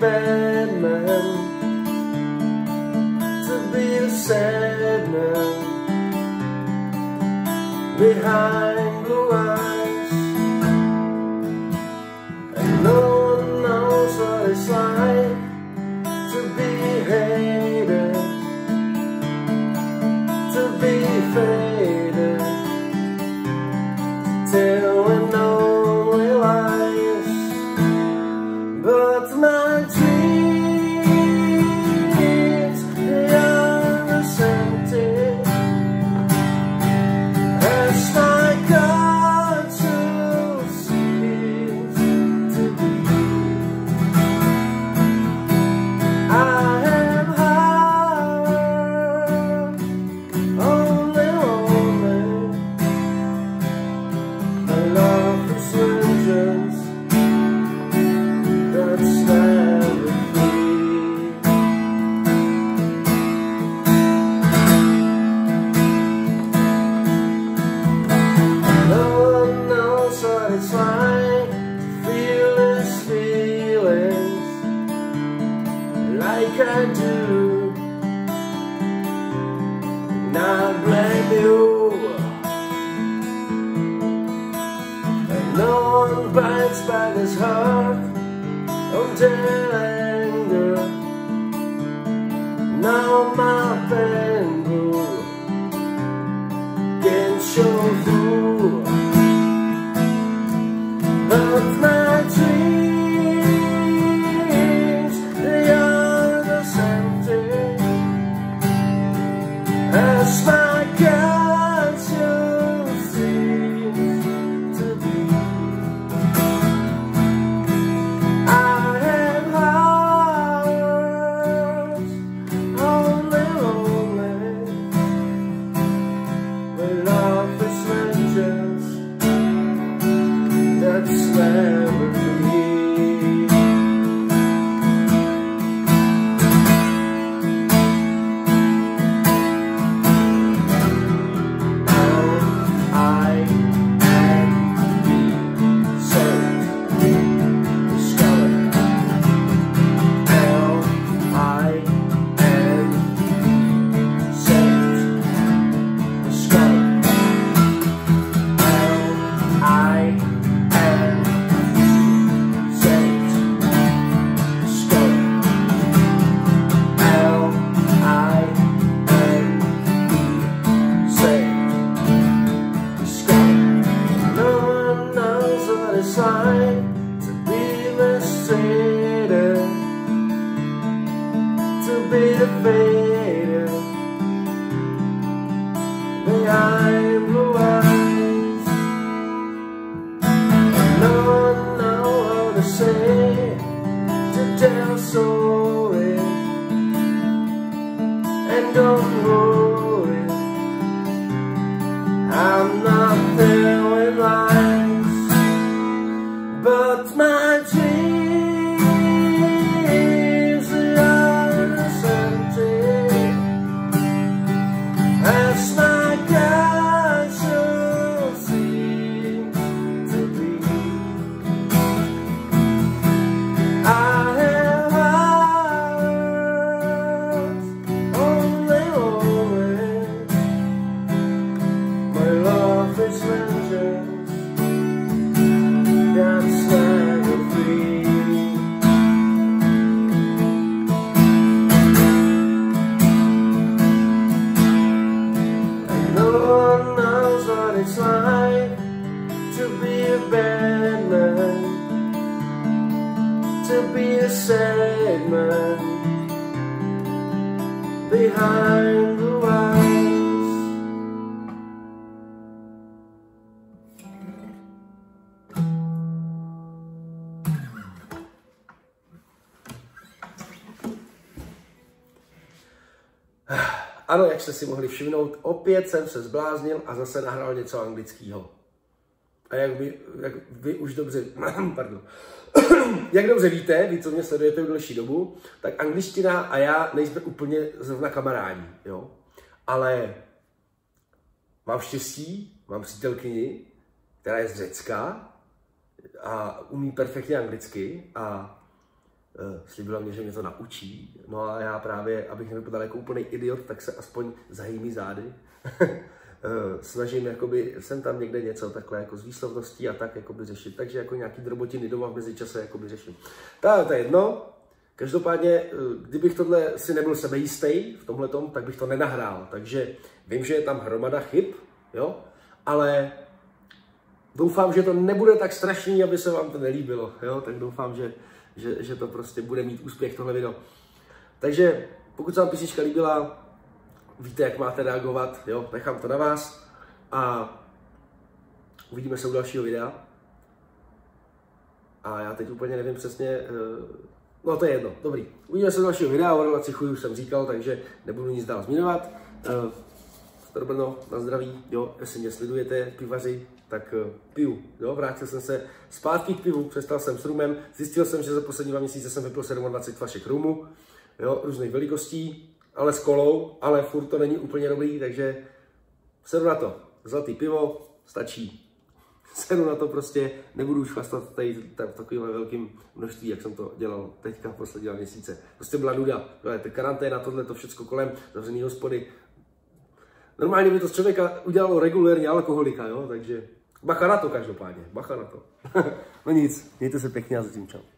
bad man, to be a sad man behind blue eyes. And no one knows what it's like to be hated, to be faded, till we know we lies. But my dreams, they are as empty as my conscience seems to be. I am hard, only lonely. My love is vengeance, that's never free. No one knows what it's like to feel these feelings like I do. And I blame you. And no one bites back his heart until anger. Now my pain can show through. But my dreams, they are as empty as my conscience seems to be. I am hearts, only lonely. My love is vengeance, that's never free. It's like to be mistreated, to be defeated behind blue eyes. No one knows how to say, to tell sorry, and don't worry, I'm not there with lies. But my dreams, they are as empty as my conscience seems to be. I have hearts, only lonely. My love is vengeance, that's never free. And no one knows what it's like to be a bad man, to be a sad man behind blue eyes. Ano, jak jste si mohli všimnout, opět jsem se zbláznil a zase nahrál něco anglického. A jak vy už dobře, pardon, jak dobře víte, vy, co mě sledujete v delší dobu, tak angličtina a já nejsme úplně zrovna kamarádi, jo. Ale mám štěstí, mám přítelkyni, která je z Řecka a umí perfektně anglicky a slíbila mě, že mě to naučí. No a já právě, abych nevypadal jako úplný idiot, tak se aspoň zajímí zády. Snažím jakoby, jsem tam někde něco takhle jako z výslovností a tak jakoby řešit. Takže jako nějaký drobotiny doma v mezičase jakoby řeším. To je jedno. Každopádně, kdybych tohle si nebyl sebejistý v tomhletom, tak bych to nenahrál. Takže vím, že je tam hromada chyb, jo, ale doufám, že to nebude tak strašný, aby se vám to nelíbilo, jo, tak doufám, že to prostě bude mít úspěch tohle video. Takže pokud se vám písnička líbila, víte, jak máte reagovat, jo, nechám to na vás a uvidíme se u dalšího videa. A já teď úplně nevím přesně, no to je jedno, dobrý. Uvidíme se u dalšího videa, o relaci chuj už jsem říkal, takže nebudu nic dál zmiňovat. Brno, na zdraví, jo, jestli mě sledujete, pivaři, tak piju, jo, vrátil jsem se zpátky k pivu, přestal jsem s rumem, zjistil jsem, že za poslední 2 měsíce jsem vypil 27 flašek rumu, jo, různých velikostí, ale s kolou, ale furt to není úplně dobrý, takže sedu na to, zlatý pivo, stačí. Sedu na to prostě, nebudu už chlastat tady v takovým velkým množství, jak jsem to dělal teďka poslední 2 měsíce. Prostě byla nuda, karanténa, tohle, to všecko kolem, zavřený hospody. Normálně by to z člověka udělalo regulérně alkoholika, jo, takže bacha na to každopádně, bacha na to. No nic, mějte se pěkně a zatím čau.